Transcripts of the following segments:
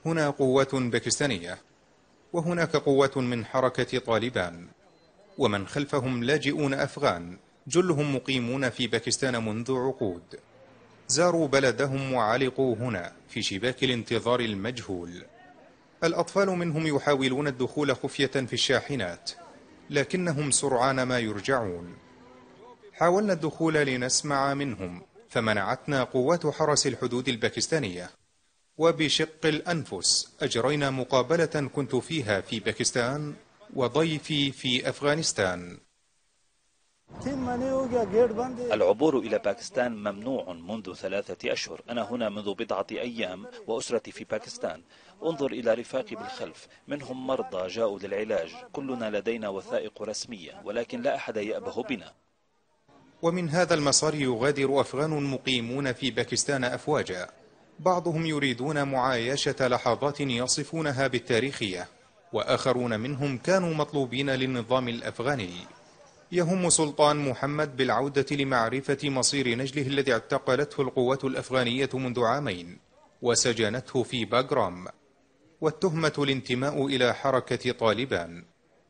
هنا قوات باكستانية، وهناك قوات من حركة طالبان، ومن خلفهم لاجئون أفغان جلهم مقيمون في باكستان منذ عقود. زاروا بلدهم وعلقوا هنا في شباك الانتظار المجهول. الأطفال منهم يحاولون الدخول خفية في الشاحنات، لكنهم سرعان ما يرجعون. حاولنا الدخول لنسمع منهم، فمنعتنا قوات حرس الحدود الباكستانية. وبشق الأنفس أجرينا مقابلة كنت فيها في باكستان وضيفي في أفغانستان. العبور إلى باكستان ممنوع منذ 3 أشهر. أنا هنا منذ بضعة أيام وأسرتي في باكستان. انظر إلى رفاقي بالخلف، منهم مرضى جاءوا للعلاج. كلنا لدينا وثائق رسمية، ولكن لا أحد يأبه بنا. ومن هذا المسار يغادر أفغان مقيمون في باكستان أفواجا، بعضهم يريدون معايشة لحظات يصفونها بالتاريخية، وآخرون منهم كانوا مطلوبين للنظام الأفغاني. يهم سلطان محمد بالعودة لمعرفة مصير نجله الذي اعتقلته القوات الأفغانية منذ عامين وسجنته في باغرام، والتهمة الانتماء إلى حركة طالبان.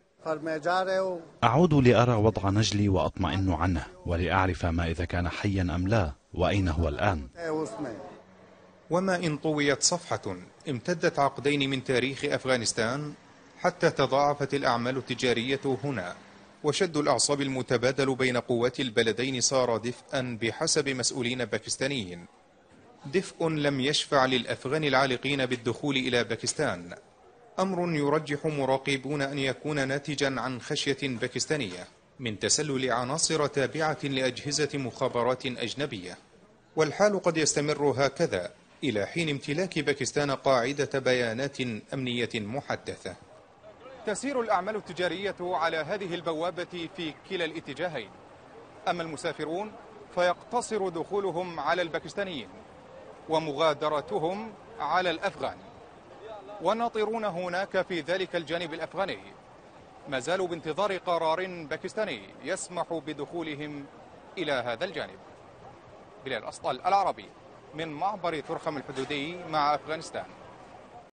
أعود لأرى وضع نجلي وأطمئن عنه، ولأعرف ما إذا كان حيا أم لا، وأين هو الآن. وما إن طويت صفحة امتدت عقدين من تاريخ أفغانستان حتى تضاعفت الأعمال التجارية هنا، وشد الأعصاب المتبادل بين قوات البلدين صار دفئا بحسب مسؤولين باكستانيين. دفء لم يشفع للأفغان العالقين بالدخول إلى باكستان، أمر يرجح مراقبون أن يكون ناتجا عن خشية باكستانية من تسلل عناصر تابعة لأجهزة مخابرات أجنبية. والحال قد يستمر هكذا إلى حين امتلاك باكستان قاعدة بيانات أمنية محدثة. تسير الأعمال التجارية على هذه البوابة في كلا الاتجاهين، أما المسافرون فيقتصر دخولهم على الباكستانيين ومغادرتهم على الأفغان. والناطرون هناك في ذلك الجانب الأفغاني ما زالوا بانتظار قرار باكستاني يسمح بدخولهم إلى هذا الجانب. بلال أسطل، العربي، من معبر ترخم الحدودي مع أفغانستان.